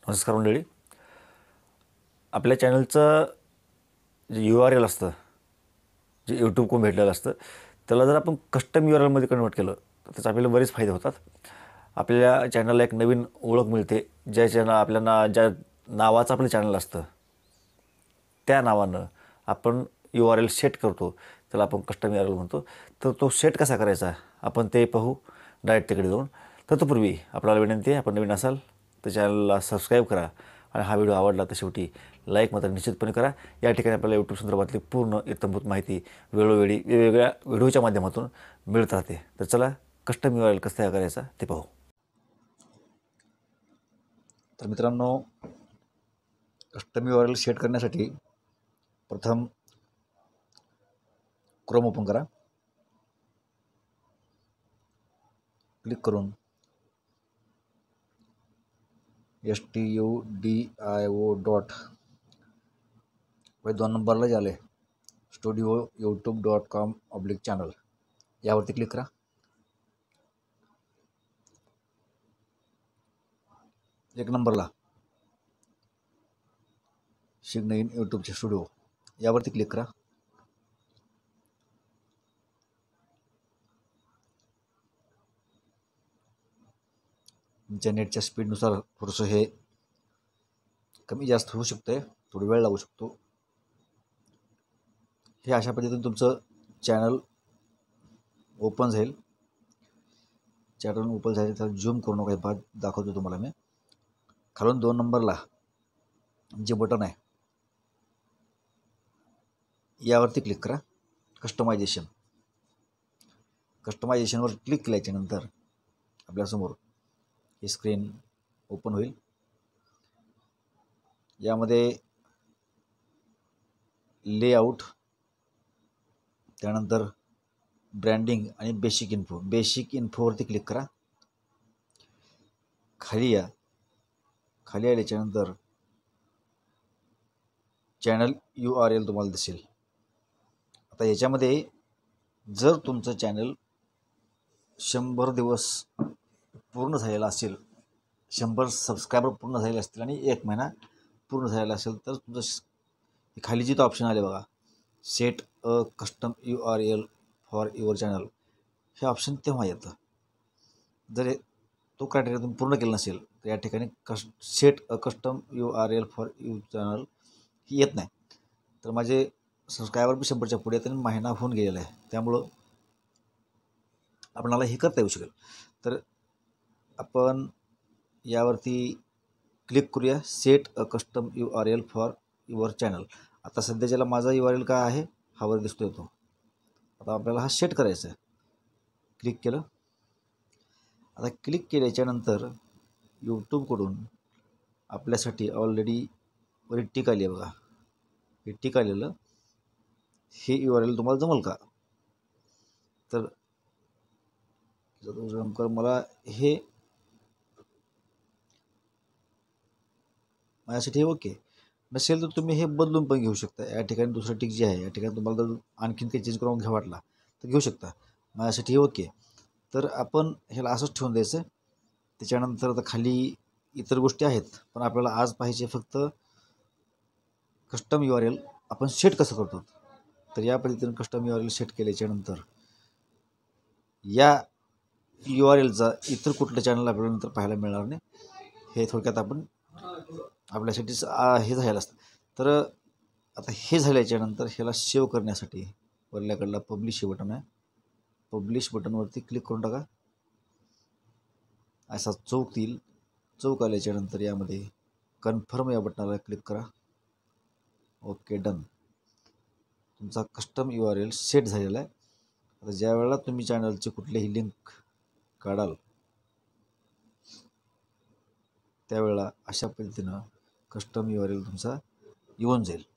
नमस्कार मंडळी. आपल्या चॅनलचं जे URL असतं, जे यूट्यूबकडून भेटलेलं असतं, त्याला जर आपण कस्टम URLमध्ये कन्वर्ट केलं तर त्याचे आपल्याला बरेच फायदे होतात. आपल्या चॅनलला एक नवीन ओळख मिळते. ज्या नावाचं आपलं चॅनल असतं त्या नावानं आपण URL सेट करतो, त्याला आपण कस्टम URL म्हणतो. तर तो सेट कसा करायचा आपण ते पाहू डायरेक्ट तिकडे जाऊन. तत्पूर्वी आपल्याला विनंती आहे, आपण नवीन असाल तर चॅनलला सबस्क्राईब करा आणि हा व्हिडिओ आवडला तर शेवटी लाईक मात्र निश्चितपणे करा. या ठिकाणी आपल्याला यूट्यूब संदर्भातली पूर्ण इत्थंभूत माहिती वेळोवेळी वेगवेगळ्या व्हिडिओच्या माध्यमातून मिळत राहते. तर चला कस्टम URL कसं तयार करायचा ते पाहू. तर मित्रांनो, कस्टम URL सेट करण्यासाठी प्रथम क्रोम ओपन करा. क्लिक करून studio .2 नंबरला जे आले studioyoutube.com/channel यावरती क्लिक करा. एक नंबरला शिकणं इन यूट्यूबचे स्टुडिओ यावरती क्लिक करा. तुमच्या नेटच्या स्पीडनुसार थोडंसं हे कमी जास्त होऊ शकते, थोडी वेळ लागू शकतो. हे अशा पद्धतीने तुमचं चॅनल ओपन झालं. चॅनल ओपन झाले तर झूम करू नका, भाग दाखवतो तुम्हाला मी. खालून 2 नंबरला जे बटन आहे यावरती क्लिक करा. कस्टमायझेशनवर क्लिक केल्याच्यानंतर आपल्यासमोर ही स्क्रीन ओपन होईल. यामध्ये लेआउट, त्यानंतर ब्रँडिंग आणि बेसिक इन्फोवरती क्लिक करा. खाली आल्याच्यानंतर चॅनल URL तुम्हाला दिसेल. आता याच्यामध्ये जर तुमचं चॅनल 100 दिवस पूर्ण झालेला असेल, 100 सबस्क्रायबर पूर्ण झालेले असतील आणि 1 महिना पूर्ण झालेला असेल तर तुमचं खाली जिथं ऑप्शन आले बघा, set a custom URL for your channel, हे ऑप्शन तेव्हा येतं. जर तो क्रायटेरिया तुम्ही पूर्ण केला नसेल तर या ठिकाणी set a custom URL for your channel ही येत नाही. तर माझे सबस्क्रायबर बी 100च्या पुढे येत आणि महिना होऊन गेलेला आहे, त्यामुळं आपणाला हे करता येऊ शकेल. तर आपण यावरती क्लिक करूया, set a custom URL for your channel. आता सध्याच्याला माझा URL काय आहे हा वर दिसतोय तो. आता आपल्याला हा सेट करायचा आहे. क्लिक केलं. आता क्लिक केल्याच्यानंतर यूट्यूबकडून आपल्यासाठी ऑलरेडी वर टिक आली आहे बघा. हे टिक आलेलं हे URL तुम्हाला जमल का? तर जाधव उजळमकर मला हे माझ्यासाठी ओके नसेल तर तुम्ही हे बदलून पण घेऊ शकता. या ठिकाणी दुसरं टिक जे आहे या ठिकाणी तुम्हाला जर आणखीन काही चेंज करून घ्या वाटला तर घेऊ शकता. माझ्यासाठी हे ओके. तर आपण ह्याला असंच ठेवून द्यायचं. त्याच्यानंतर आता खाली इतर गोष्टी आहेत, पण आपल्याला आज पाहिजे फक्त कस्टम URL आपण सेट कसं करतो. तर या पद्धतीने कस्टम URL सेट केल्याच्यानंतर या URLचा इतर कुठलं चॅनल आपल्याला नंतर पाहायला मिळणार नाही. हे थोडक्यात आपण आपल्यासाठी हे झालेलं असतं. तर आता हे झाल्याच्यानंतर ह्याला सेव्ह करण्यासाठी वरल्याकडला पब्लिश हे बटन आहे. पब्लिश बटनवरती क्लिक करून टाका. असा चौक येईल. चौक आल्याच्यानंतर यामध्ये कन्फर्म या बटनाला क्लिक करा. Okay, done. तुमचा कस्टम URL सेट झालेला आहे. आता ज्या वेळेला तुम्ही चॅनलची कुठलीही लिंक काढाल त्यावेळेला अशा पद्धतीनं कस्टम URL तुमचा येऊन जाईल.